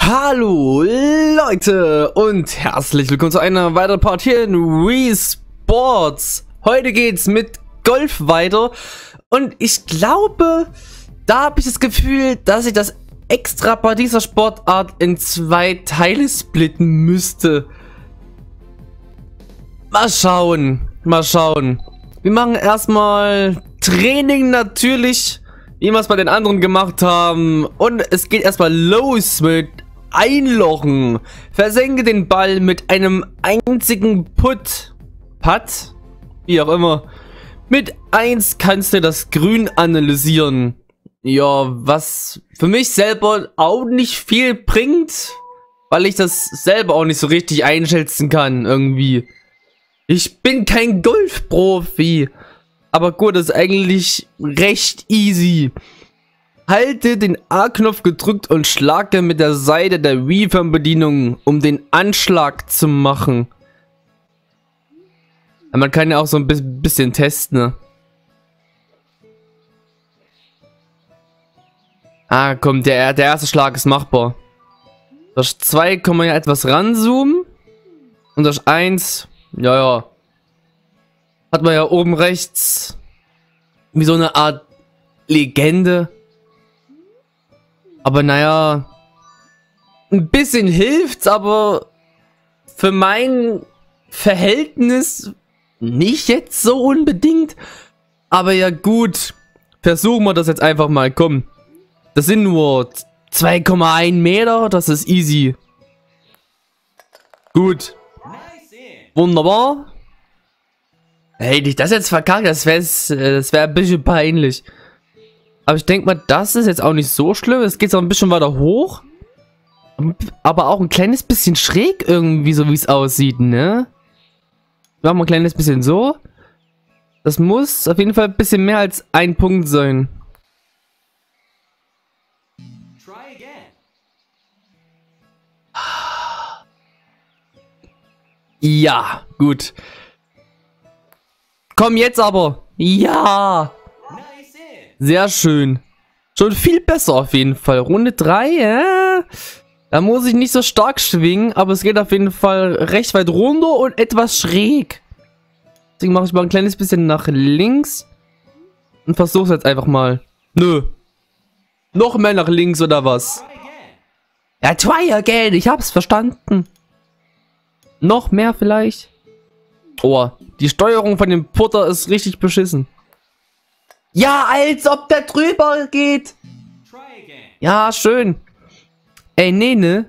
Hallo Leute und herzlich willkommen zu einer weiteren Part hier in Wii Sports. Heute geht's mit Golf weiter und ich glaube, da habe ich das Gefühl, dass ich das extra bei dieser Sportart in zwei Teile splitten müsste. Mal schauen. Wir machen erstmal Training natürlich, wie wir es bei den anderen gemacht haben. Und es geht erstmal los mit Einlochen. Versenke den Ball mit einem einzigen Putt. Wie auch immer. Mit 1 kannst du das Grün analysieren. Ja, was für mich selber auch nicht viel bringt, weil ich das selber auch nicht so richtig einschätzen kann irgendwie. Ich bin kein Golfprofi. Aber gut, das ist eigentlich recht easy. Halte den A-Knopf gedrückt und schlage mit der Seite der Wii-Fernbedienung, um den Anschlag zu machen. Ja, man kann ja auch so ein bisschen testen, ne? Ah, komm, der erste Schlag ist machbar. Durch 2 kann man ja etwas ranzoomen. Und durch 1, ja. Hat man ja oben rechts wie so eine Art Legende. Aber naja, ein bisschen hilft's, aber für mein Verhältnis nicht jetzt so unbedingt. Aber ja gut, versuchen wir das jetzt einfach mal, komm. Das sind nur 2,1 Meter, das ist easy. Gut. Wunderbar. Hätte ich das jetzt verkackt, das wäre ein bisschen peinlich. Aber ich denke mal, das ist jetzt auch nicht so schlimm. Es geht auch ein bisschen weiter hoch. Aber auch ein kleines bisschen schräg irgendwie, so wie es aussieht, ne? Machen wir ein kleines bisschen so. Das muss auf jeden Fall ein bisschen mehr als ein Punkt sein. Ja, gut. Komm jetzt aber. Ja. Sehr schön. Schon viel besser auf jeden Fall. Runde 3, ja. Da muss ich nicht so stark schwingen, aber es geht auf jeden Fall recht weit runter und etwas schräg. Deswegen mache ich mal ein kleines bisschen nach links. Und versuche es jetzt einfach mal. Nö. Noch mehr nach links oder was? Ja, try again. Ich hab's verstanden. Noch mehr vielleicht? Oh, die Steuerung von dem Putter ist richtig beschissen. Ja, als ob der drüber geht. Ja, schön. Ey, nee, ne?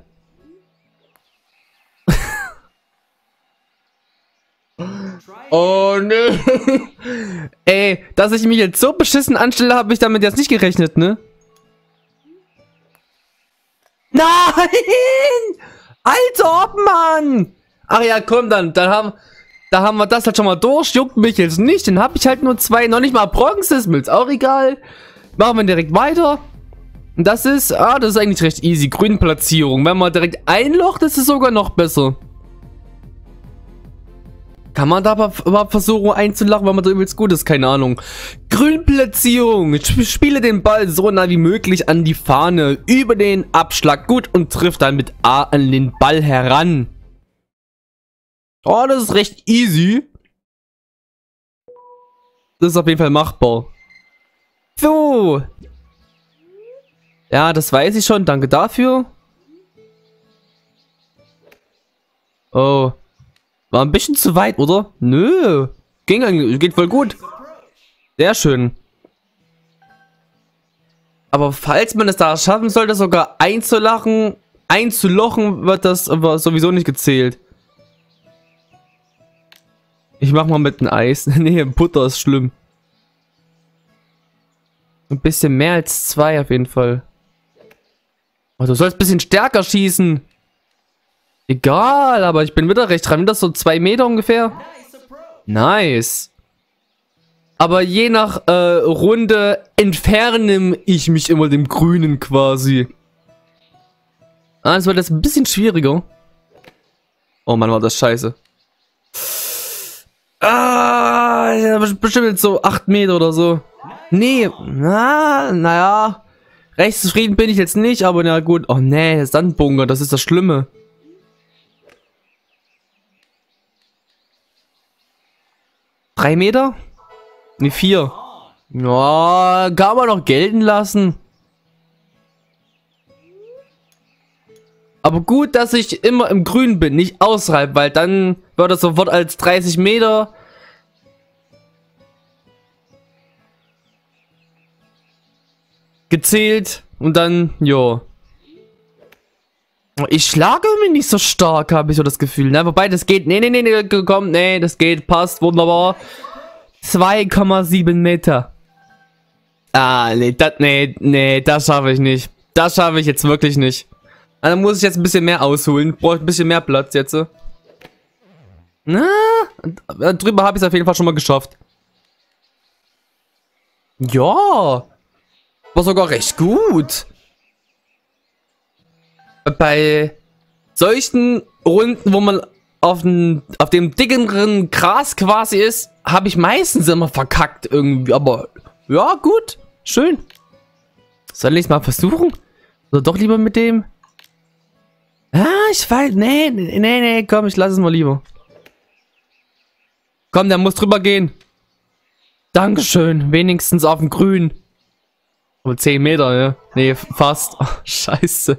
Oh, ne. Ey, dass ich mich jetzt so beschissen anstelle, habe ich damit jetzt nicht gerechnet, ne? Nein! Alter, ob, Mann! Ach ja, komm, dann haben wir das halt schon mal durch. Juckt mich jetzt nicht. Dann habe ich halt nur 2, noch nicht mal Bronze. Ist mir jetzt auch egal. Machen wir direkt weiter. Und das ist, das ist eigentlich recht easy. Grünplatzierung. Wenn man direkt einlocht, ist es sogar noch besser. Kann man da überhaupt versuchen einzulachen, weil man da übelst gut ist? Keine Ahnung. Grünplatzierung. Spiele den Ball so nah wie möglich an die Fahne. Über den Abschlag gut und trifft dann mit A an den Ball heran. Oh, das ist recht easy. Das ist auf jeden Fall machbar. So. Ja, das weiß ich schon. Danke dafür. Oh. War ein bisschen zu weit, oder? Nö. Geht voll gut. Sehr schön. Aber falls man es da schaffen sollte, sogar einzulochen, wird das aber sowieso nicht gezählt. Ich mach mal mit dem Eis. Nee, Butter ist schlimm. Ein bisschen mehr als 2 auf jeden Fall. Oh, du sollst ein bisschen stärker schießen. Egal, aber ich bin wieder recht dran. Sind das so 2 Meter ungefähr? Nice. Aber je nach Runde entferne ich mich immer dem Grünen quasi. Ah, das wird jetzt ein bisschen schwieriger. Oh Mann, war das scheiße. Ja, bestimmt jetzt so 8 Meter oder so. Nee, naja. Recht zufrieden bin ich jetzt nicht, aber na gut. Oh nee, der Sandbunker, das ist das Schlimme. Drei Meter? Ne, 4. Ja, kann man noch gelten lassen. Aber gut, dass ich immer im Grün bin, nicht außerhalb, weil dann wird das sofort als 30 Meter gezählt und dann, jo. Ich schlage mich nicht so stark, habe ich so das Gefühl, ne? Wobei, das geht, nee, komm, nee, das geht, passt, wunderbar. 2,7 Meter. Ah, nee, das schaffe ich nicht. Das schaffe ich jetzt wirklich nicht. Dann muss ich jetzt ein bisschen mehr ausholen. Brauche ein bisschen mehr Platz jetzt. Na, drüber habe ich es auf jeden Fall schon mal geschafft. Ja. War sogar recht gut. Bei solchen Runden, wo man auf dem dickeren Gras quasi ist, habe ich meistens immer verkackt irgendwie. Aber ja, gut. Schön. Soll ich es mal versuchen? Oder doch lieber mit dem? Ah, ich weiß. Nee, komm, ich lasse es mal lieber. Komm, der muss drüber gehen. Dankeschön. Wenigstens auf dem Grün. Aber 10 Meter, ja. Nee, fast. Oh, scheiße.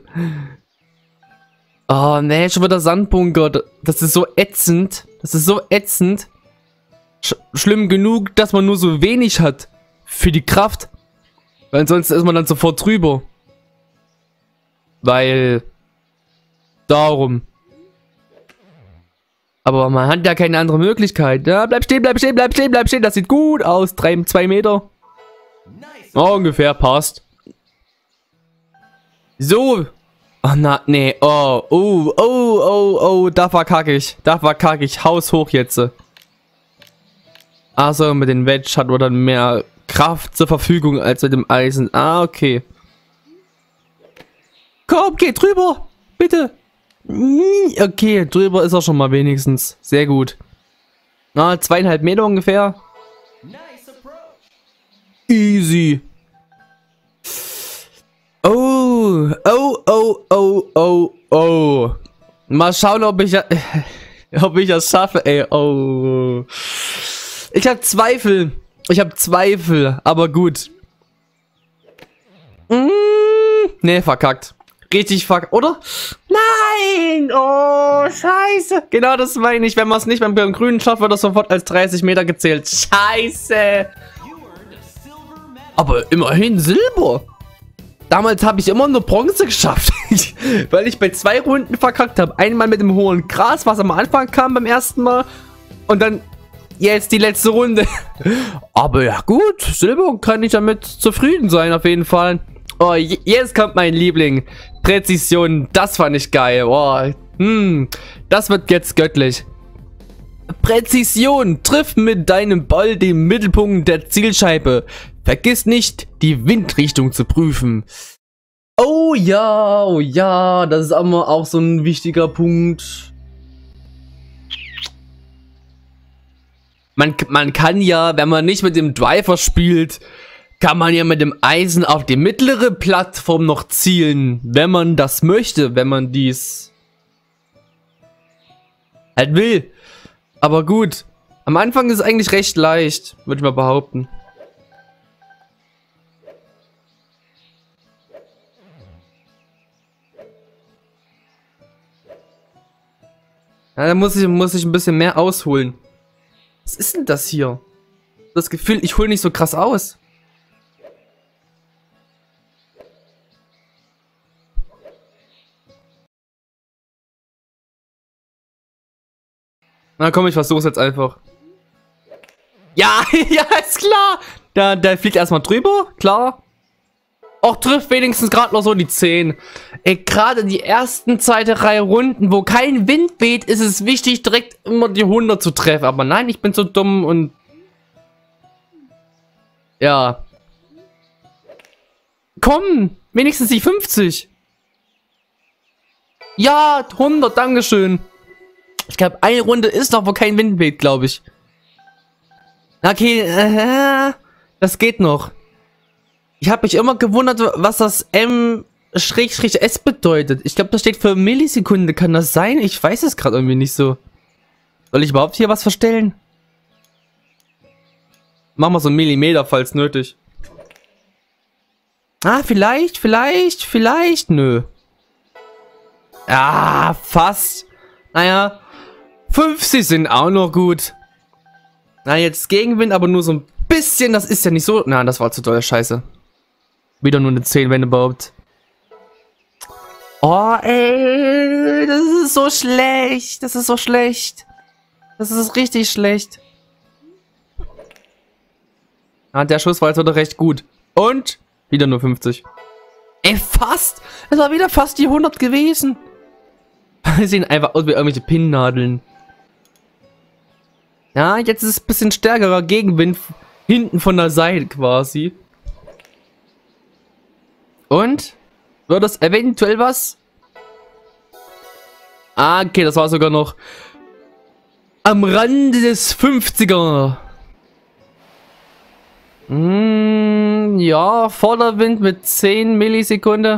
Oh, nee, schon wieder Sandbunker. Das ist so ätzend. Das ist so ätzend. Schlimm genug, dass man nur so wenig hat. Für die Kraft. Weil sonst ist man dann sofort drüber. Weil... Darum. Aber man hat ja keine andere Möglichkeit. Ja, bleib stehen. Das sieht gut aus. 2 Meter. Oh, ungefähr, passt. So. Oh, nee. Oh, da verkacke ich. Haus hoch jetzt. Also, mit dem Wedge hat man dann mehr Kraft zur Verfügung als mit dem Eisen. Ah, okay. Komm, geh drüber. Bitte. Okay, drüber ist er schon mal wenigstens. Sehr gut. Na, 2,5 Meter ungefähr. Easy. Oh. Mal schauen, ob ich das schaffe, ey. Oh. Ich habe Zweifel. Aber gut. Nee, verkackt. Richtig verkackt, oder? Nein! Oh, scheiße. Genau das meine ich. Wenn man es nicht beim Grünen schafft, wird das sofort als 30 Meter gezählt. Scheiße. Aber immerhin Silber. Damals habe ich immer nur Bronze geschafft. Weil ich bei 2 Runden verkackt habe. Einmal mit dem hohen Gras, was am Anfang kam beim ersten Mal. Und dann jetzt die letzte Runde. Aber ja gut, Silber kann ich damit zufrieden sein auf jeden Fall. Oh, jetzt kommt mein Liebling. Präzision, das fand ich geil. Oh, das wird jetzt göttlich. Präzision, triff mit deinem Ball den Mittelpunkt der Zielscheibe. Vergiss nicht, die Windrichtung zu prüfen. Oh ja, das ist aber auch so ein wichtiger Punkt. Man kann ja, wenn man nicht mit dem Driver spielt, kann man ja mit dem Eisen auf die mittlere Plattform noch zielen, wenn man das möchte, wenn man dies halt will. Aber gut, am Anfang ist es eigentlich recht leicht, würde ich mal behaupten. Ja, da muss ich ein bisschen mehr ausholen. Was ist denn das hier? Das Gefühl, ich hole nicht so krass aus. Na komm, ich versuch's jetzt einfach. Ja, ja, ist klar. Der fliegt erstmal drüber, klar. Och, trifft wenigstens gerade noch so die 10. Ey, gerade die ersten 2-3 Runden, wo kein Wind weht, ist es wichtig, direkt immer die 100 zu treffen. Aber nein, ich bin so dumm und... Ja. Komm, wenigstens die 50. Ja, 100, dankeschön. Ich glaube, eine Runde ist noch, wo kein Wind weht, glaube ich. Okay, das geht noch. Ich habe mich immer gewundert, was das M-S bedeutet. Ich glaube, das steht für Millisekunde. Kann das sein? Ich weiß es gerade irgendwie nicht so. Soll ich überhaupt hier was verstellen? Machen wir so einen Millimeter, falls nötig. Ah, vielleicht. Nö. Ah, fast. Naja, 50 sind auch noch gut. Na, jetzt Gegenwind, aber nur so ein bisschen. Das ist ja nicht so... Na, das war zu doll, scheiße. Wieder nur eine 10, wenn überhaupt. Oh, ey. Das ist so schlecht. Das ist so schlecht. Das ist richtig schlecht. Ah, der Schuss war jetzt wieder recht gut. Und wieder nur 50. Ey, fast. Es war wieder fast die 100 gewesen. Die sehen einfach aus wie irgendwelche Pinnnadeln. Ja, jetzt ist es ein bisschen stärkerer Gegenwind hinten von der Seite quasi. Und? Wird das eventuell was? Ah, okay, das war sogar noch am Rande des 50er. Ja, Vorderwind mit 10 Millisekunden.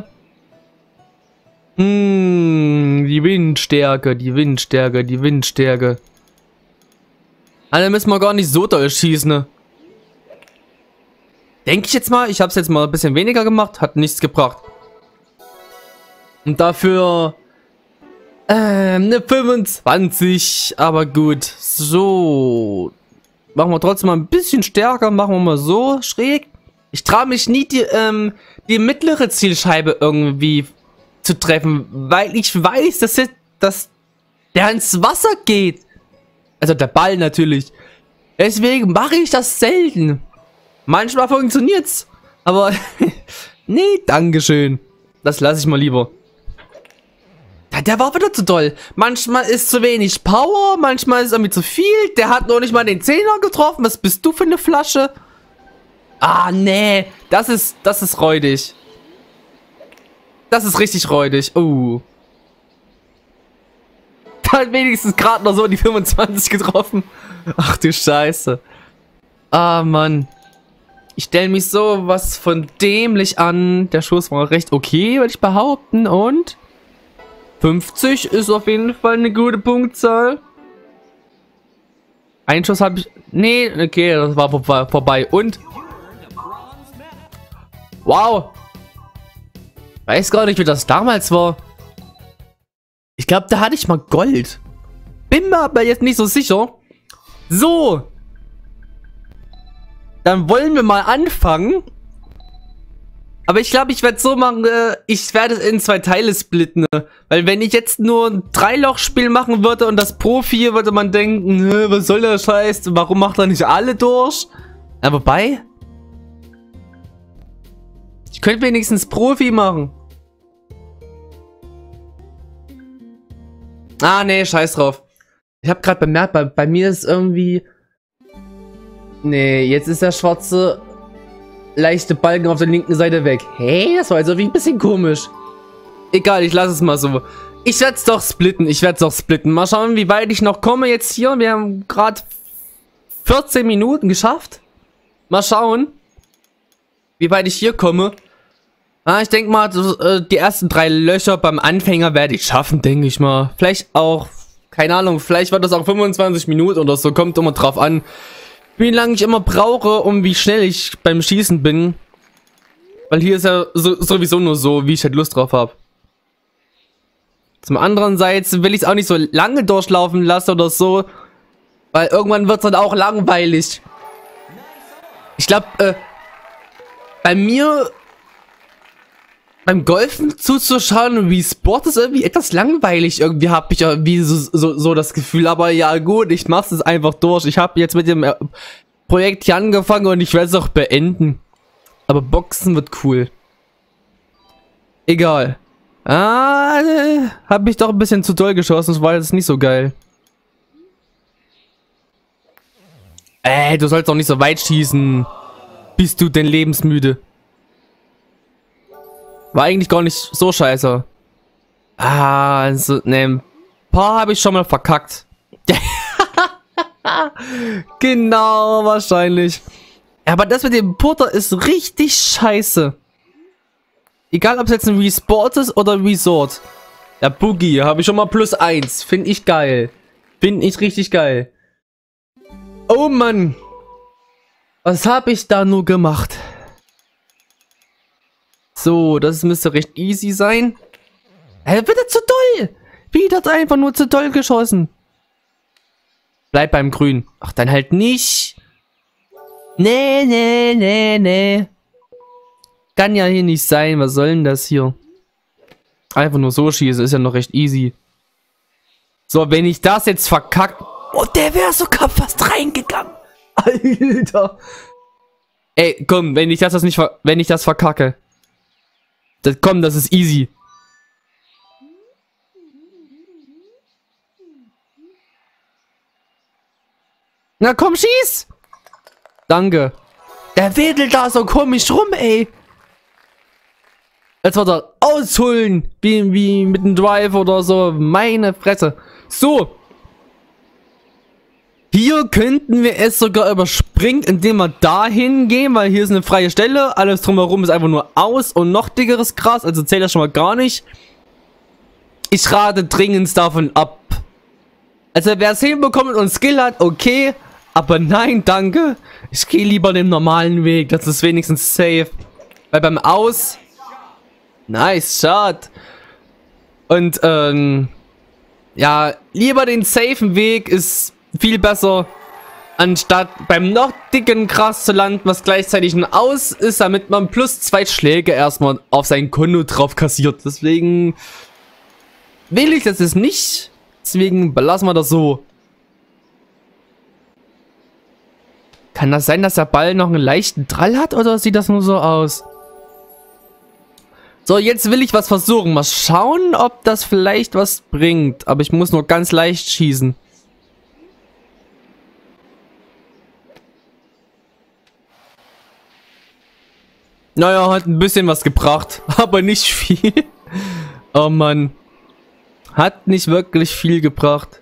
Die Windstärke. Also müssen wir gar nicht so doll schießen, ne? Denke ich jetzt mal. Ich habe es jetzt mal ein bisschen weniger gemacht. Hat nichts gebracht. Und dafür eine 25. Aber gut. So. Machen wir trotzdem mal ein bisschen stärker. Machen wir mal so schräg. Ich traue mich nie, die mittlere Zielscheibe irgendwie zu treffen. Weil ich weiß, dass der ins Wasser geht. Also der Ball natürlich. Deswegen mache ich das selten. Manchmal funktioniert's. Aber nee, dankeschön. Das lasse ich mal lieber. Ja, der war wieder zu doll. Manchmal ist zu wenig Power, manchmal ist irgendwie zu viel. Der hat noch nicht mal den Zehner getroffen. Was bist du für eine Flasche? Ah, nee. Das ist räudig. Das ist richtig räudig. Hat wenigstens gerade noch so die 25 getroffen. Ach du Scheiße. Ah, Mann. Ich stelle mich so was von dämlich an. Der Schuss war recht okay, würde ich behaupten. Und 50 ist auf jeden Fall eine gute Punktzahl. Einen Schuss habe ich... Nee, okay, das war vorbei. Und... Wow. Weiß gar nicht, wie das damals war. Ich glaube, da hatte ich mal Gold. Bin mir aber jetzt nicht so sicher. So. Dann wollen wir mal anfangen. Aber ich glaube, ich werde so machen, ich werde es in 2 Teile splitten. Weil wenn ich jetzt nur ein 3-Loch-Spiel machen würde und das Profi, würde man denken, was soll der Scheiß? Warum macht er nicht alle durch? Aber wobei... Ich könnte wenigstens Profi machen. Ah, nee, scheiß drauf. Ich habe gerade bemerkt, bei mir ist irgendwie... Nee, jetzt ist der schwarze leichte Balken auf der linken Seite weg. Hey, das war also wie ein bisschen komisch. Egal, ich lasse es mal so. Ich werde es doch splitten, Mal schauen, wie weit ich noch komme jetzt hier. Wir haben gerade 14 Minuten geschafft. Mal schauen, wie weit ich hier komme. Ah, ich denke mal, die ersten 3 Löcher beim Anfänger werde ich schaffen, denke ich mal. Vielleicht auch, keine Ahnung, vielleicht wird das auch 25 Minuten oder so. Kommt immer drauf an, wie lange ich immer brauche und wie schnell ich beim Schießen bin. Weil hier ist ja sowieso nur so, wie ich halt Lust drauf habe. Zum anderen Seite will ich es auch nicht so lange durchlaufen lassen oder so. Weil irgendwann wird es dann auch langweilig. Ich glaube, bei mir... Beim Golfen zuzuschauen wie Sport ist irgendwie etwas langweilig. Irgendwie habe ich ja wie so das Gefühl. Aber ja gut, ich mache es einfach durch. Ich habe jetzt mit dem Projekt hier angefangen und ich werde es auch beenden. Aber Boxen wird cool. Egal. Ah, habe ich doch ein bisschen zu doll geschossen. Das war jetzt nicht so geil. Du sollst doch nicht so weit schießen. Bist du denn lebensmüde? War eigentlich gar nicht so scheiße. Ah, also, ne, ein paar habe ich schon mal verkackt. Genau, wahrscheinlich. Aber das mit dem Porter ist richtig scheiße. Egal, ob es jetzt ein Resport ist oder Resort. Ja, Boogie, habe ich schon mal +1. Finde ich geil. Finde ich richtig geil. Oh Mann. Was habe ich da nur gemacht? So, das müsste recht easy sein. Wieder zu doll. Wieder einfach nur zu doll geschossen. Bleib beim Grün. Ach, dann halt nicht. Nee, nee, nee, nee. Kann ja hier nicht sein. Was soll denn das hier? Einfach nur so schießen. Ist ja noch recht easy. So, wenn ich das jetzt verkacke. Oh, der wäre sogar fast reingegangen. Alter. Ey, komm, wenn ich das verkacke. Komm, das ist easy. Na komm, schieß! Danke. Der wedelt da so komisch rum, ey. Jetzt wird er ausholen. Wie mit einem Drive oder so. Meine Fresse. So. Hier könnten wir es sogar überspringen, indem wir dahin gehen, weil hier ist eine freie Stelle. Alles drumherum ist einfach nur aus und noch dickeres Gras. Also zählt das schon mal gar nicht. Ich rate dringend davon ab. Also wer es hinbekommt und Skill hat, okay. Aber nein, danke. Ich gehe lieber den normalen Weg. Das ist wenigstens safe. Weil beim Aus... Nice shot. Und, ja, lieber den safen Weg ist viel besser, anstatt beim noch dicken Gras zu landen, was gleichzeitig ein Aus ist, damit man +2 Schläge erstmal auf sein Konto drauf kassiert. Deswegen will ich das jetzt nicht. Deswegen belassen wir das so. Kann das sein, dass der Ball noch einen leichten Drall hat, oder sieht das nur so aus? So, jetzt will ich was versuchen. Mal schauen, ob das vielleicht was bringt. Aber ich muss nur ganz leicht schießen. Naja, hat ein bisschen was gebracht. Aber nicht viel. Oh Mann. Hat nicht wirklich viel gebracht.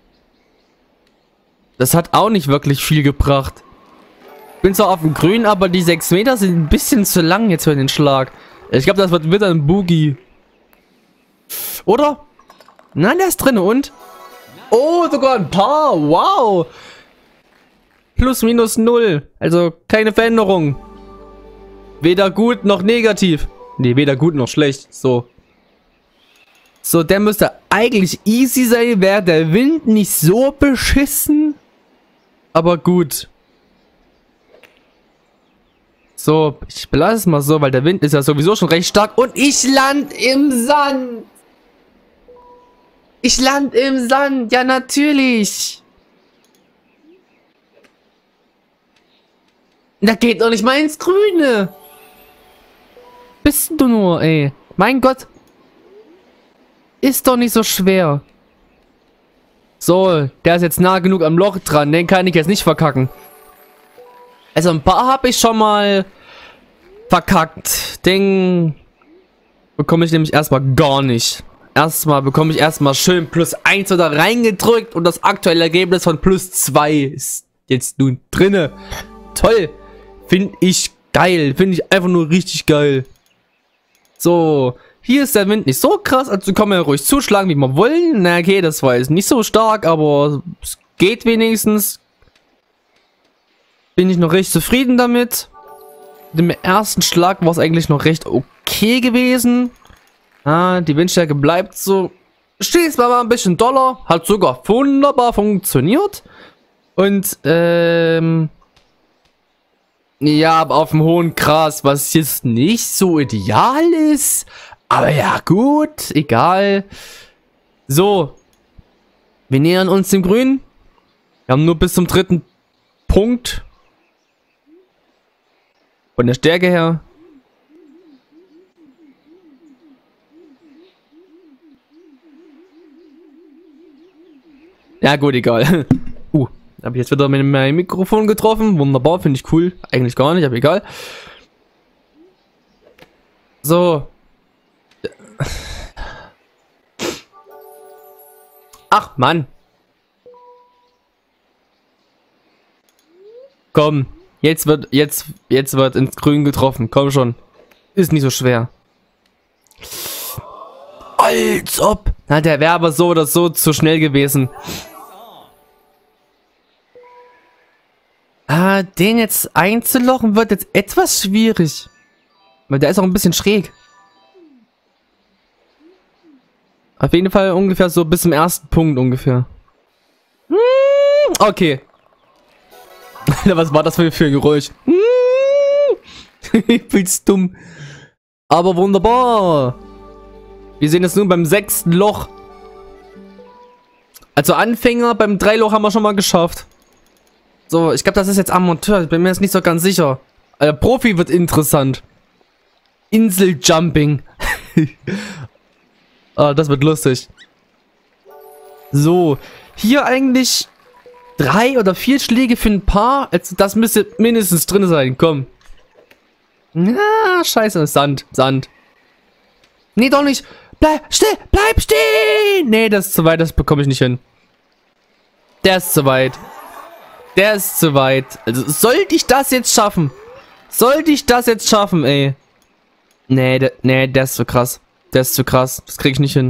Das hat auch nicht wirklich viel gebracht. Bin zwar auf dem Grün, aber die 6 Meter sind ein bisschen zu lang jetzt für den Schlag. Ich glaube, das wird wieder ein Boogie. Oder? Nein, der ist drin und? Oh, sogar ein Paar. Wow. +/- 0. Also keine Veränderung. Weder gut noch negativ. Nee, weder gut noch schlecht. So. So, der müsste eigentlich easy sein. Wäre der Wind nicht so beschissen. Aber gut. So, ich belasse es mal so, weil der Wind ist ja sowieso schon recht stark. Und ich land im Sand. Ich land im Sand. Ja, natürlich. Da geht doch nicht mal ins Grüne. Bist du nur, ey. Mein Gott. Ist doch nicht so schwer. So, der ist jetzt nah genug am Loch dran. Den kann ich jetzt nicht verkacken. Also ein paar habe ich schon mal verkackt. Den bekomme ich nämlich erstmal gar nicht. Erstmal bekomme ich erstmal schön +1 oder reingedrückt und das aktuelle Ergebnis von +2 ist jetzt nun drinne. Toll. Finde ich geil. Finde ich einfach nur richtig geil. So. Hier ist der Wind nicht so krass, also können wir ruhig zuschlagen, wie wir wollen. Na okay, das war jetzt nicht so stark, aber es geht wenigstens. Bin ich noch recht zufrieden damit. Mit dem ersten Schlag war es eigentlich noch recht okay gewesen. Ah, die Windstärke bleibt so. Stehst mal ein bisschen doller. Hat sogar wunderbar funktioniert. Und, ja, aber auf dem hohen Gras, was jetzt nicht so ideal ist. Aber ja, gut, egal. So. Wir nähern uns dem Grün. Wir haben nur bis zum 3. Punkt. Von der Stärke her. Ja gut, egal. Habe ich jetzt wieder mit meinem Mikrofon getroffen. Wunderbar, finde ich cool. Eigentlich gar nicht, aber egal. So. Ach, Mann. Komm. Jetzt wird ins Grün getroffen. Komm schon. Ist nicht so schwer. Als ob. Na, der wäre aber so oder so zu schnell gewesen. Den jetzt einzulochen wird jetzt etwas schwierig. Weil der ist auch ein bisschen schräg. Auf jeden Fall ungefähr so bis zum ersten Punkt ungefähr. Okay. Was war das für ein Geräusch? Ich bin's dumm. Aber wunderbar. Wir sehen es nun beim 6. Loch. Also Anfänger, beim 3 Loch haben wir schon mal geschafft. So, ich glaube, das ist jetzt Amateur. Ich bin mir jetzt nicht so ganz sicher. Profi wird interessant. Inseljumping. Das wird lustig. So, hier eigentlich 3 oder 4 Schläge für ein Paar. Also das müsste mindestens drin sein. Komm. Ah, scheiße. Sand. Nee, doch nicht. Bleib stehen. Nee, das ist zu weit. Das bekomme ich nicht hin. Der ist zu weit. Also, sollte ich das jetzt schaffen? Ey? Nee, der ist zu krass. Das krieg ich nicht hin.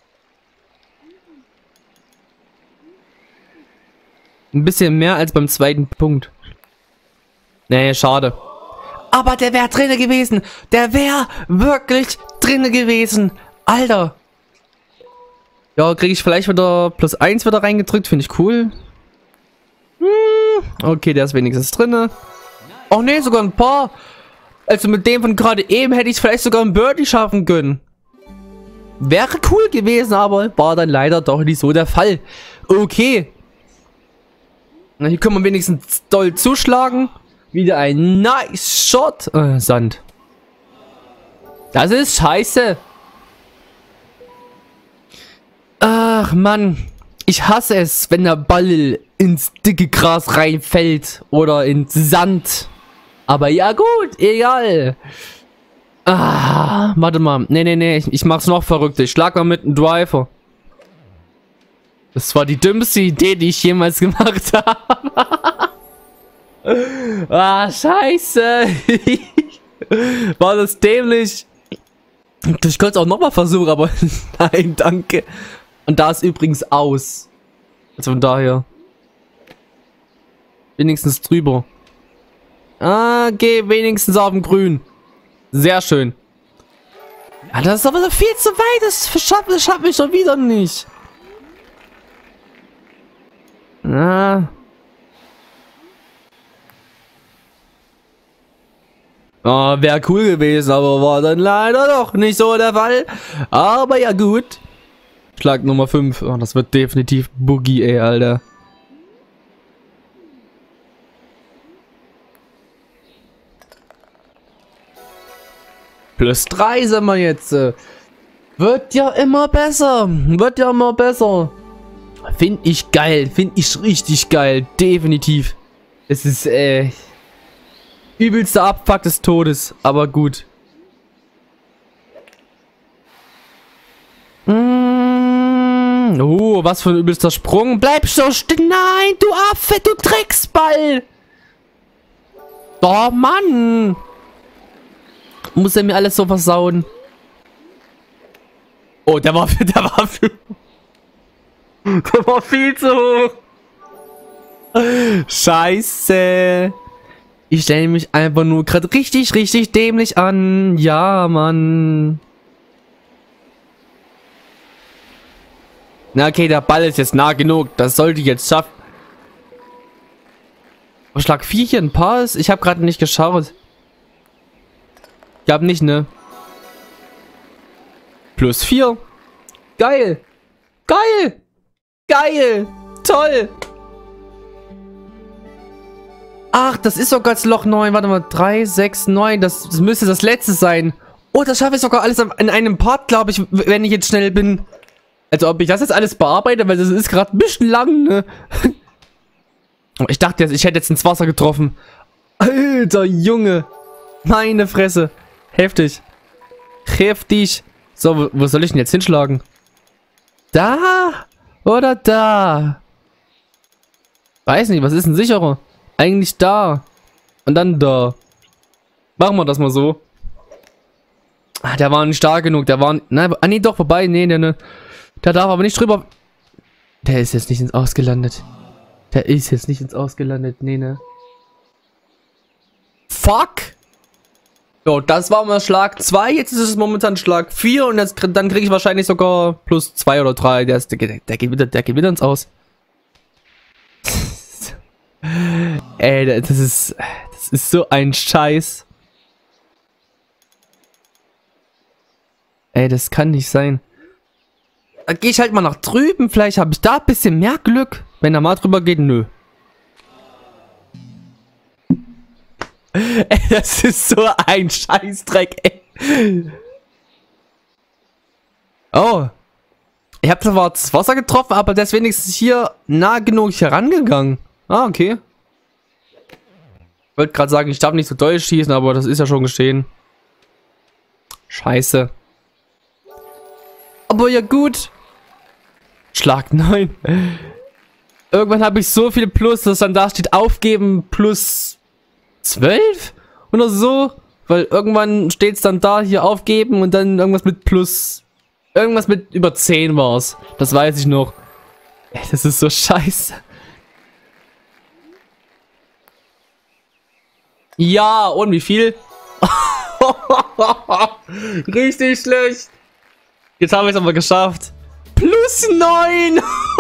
Ein bisschen mehr als beim 2. Punkt. Nee, schade. Aber der wäre drinne gewesen. Der wäre wirklich drinne gewesen. Alter. Ja, kriege ich vielleicht wieder +1 wieder reingedrückt. Finde ich cool. Okay, der ist wenigstens drinne. Oh ne, sogar ein paar. Also mit dem von gerade eben hätte ich vielleicht sogar ein Birdie schaffen können. Wäre cool gewesen, aber war dann leider doch nicht so der Fall. Okay. Na, hier können wir wenigstens doll zuschlagen. Wieder ein nice Shot. Sand. Das ist scheiße. Ach Mann. Ich hasse es, wenn der Ball ins dicke Gras reinfällt. Oder ins Sand. Aber ja gut, egal. Warte mal. Nee. Ich mach's noch verrückter. Ich schlag mal mit einem Driver. Das war die dümmste Idee, die ich jemals gemacht habe. Scheiße. War das dämlich. Ich könnte es auch nochmal versuchen, aber nein, danke. Und da ist übrigens aus. Also von daher. Wenigstens drüber. Geh wenigstens auf dem Grün. Sehr schön. Ja, das ist aber so viel zu weit. Das schaffe ich schon wieder nicht. Wäre cool gewesen, aber war dann leider doch nicht so der Fall. Aber ja gut. Schlag Nummer 5. Oh, das wird definitiv Boogie, ey, Alter. +3 sind wir jetzt. Wird ja immer besser. Finde ich geil. Finde ich richtig geil. Definitiv. Es ist, übelster Abfuck des Todes. Aber gut. Oh, was für ein übelster Sprung. Bleib so stehen. Nein, du Affe, du Drecksball. Oh, Mann. Muss er mir alles so versauen? Oh, der war viel zu hoch. Scheiße. Ich stelle mich einfach nur gerade richtig dämlich an. Ja, Mann. Na okay, der Ball ist jetzt nah genug. Das sollte ich jetzt schaffen. Oh, Schlag 4 hier ein Pass. Ich habe gerade nicht geschaut. Ich habe nicht, ne? +4. Geil. Toll. Ach, das ist sogar das Loch 9. Warte mal. 3, 6, 9. Das müsste das letzte sein. Oh, das schaffe ich sogar alles in einem Part, glaube ich, wenn ich jetzt schnell bin. Also ob ich das jetzt alles bearbeite, weil das ist gerade ein bisschen lang, ne? Ich dachte, ich hätte jetzt ins Wasser getroffen. Alter Junge. Meine Fresse. Heftig. So, wo soll ich denn jetzt hinschlagen? Da? Oder da? Weiß nicht, was ist denn sicherer? Eigentlich da. Und dann da. Machen wir das mal so. Ah, der war nicht stark genug. Der war... Nein, nee, doch, vorbei. Nee. Der darf aber nicht drüber... Der ist jetzt nicht ins Aus gelandet. Nee, ne. Fuck! So, das war mal Schlag 2. Jetzt ist es momentan Schlag 4. Und jetzt, dann kriege ich wahrscheinlich sogar plus 2 oder 3. Der geht wieder ins Aus. Ey, das ist so ein Scheiß. Ey, das kann nicht sein. Da gehe ich halt mal nach drüben. Vielleicht habe ich da ein bisschen mehr Glück. Wenn er mal drüber geht, nö. Ey, das ist so ein Scheißdreck, ey. Oh. Ich habe zwar das Wasser getroffen, aber der ist wenigstens hier nah genug herangegangen. Ah, okay. Ich wollte gerade sagen, ich darf nicht so doll schießen, aber das ist ja schon geschehen. Scheiße. Aber ja gut. Schlag 9. Irgendwann habe ich so viel Plus, dass dann da steht aufgeben plus 12 oder so. Weil irgendwann steht es dann da hier aufgeben und dann irgendwas mit plus... Irgendwas mit über 10 war es. Das weiß ich noch. Ey, das ist so scheiße. Ja, und wie viel? Richtig schlecht. Jetzt habe ich es aber geschafft. Plus 9.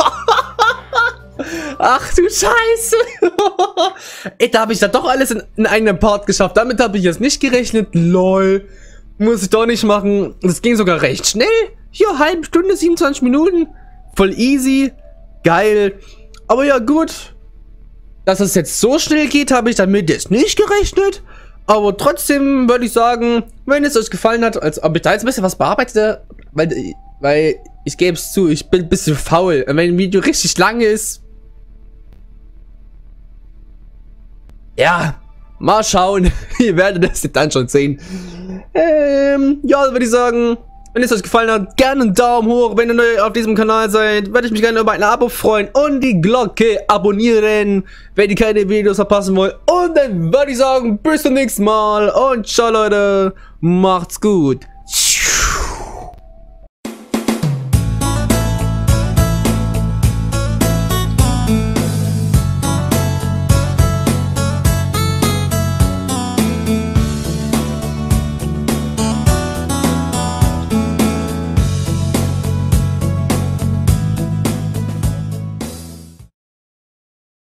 Ach du Scheiße. Ey, da habe ich da doch alles in einem Part geschafft. Damit habe ich jetzt nicht gerechnet. Lol. Muss ich doch nicht machen. Das ging sogar recht schnell. Hier, halbe Stunde, 27 Minuten. Voll easy. Geil. Aber ja, gut. Dass es jetzt so schnell geht, habe ich damit jetzt nicht gerechnet. Aber trotzdem würde ich sagen, wenn es euch gefallen hat, als ob ich da jetzt ein bisschen was bearbeite, weil ich gebe es zu, ich bin ein bisschen faul. Und wenn ein Video richtig lang ist, ja, mal schauen. Ihr werdet das dann schon sehen. Ja, würde ich sagen, wenn es euch gefallen hat, gerne einen Daumen hoch. Wenn ihr neu auf diesem Kanal seid, würde ich mich gerne über ein Abo freuen und die Glocke abonnieren, wenn ihr keine Videos verpassen wollt. Und dann würde ich sagen, bis zum nächsten Mal und ciao Leute, macht's gut.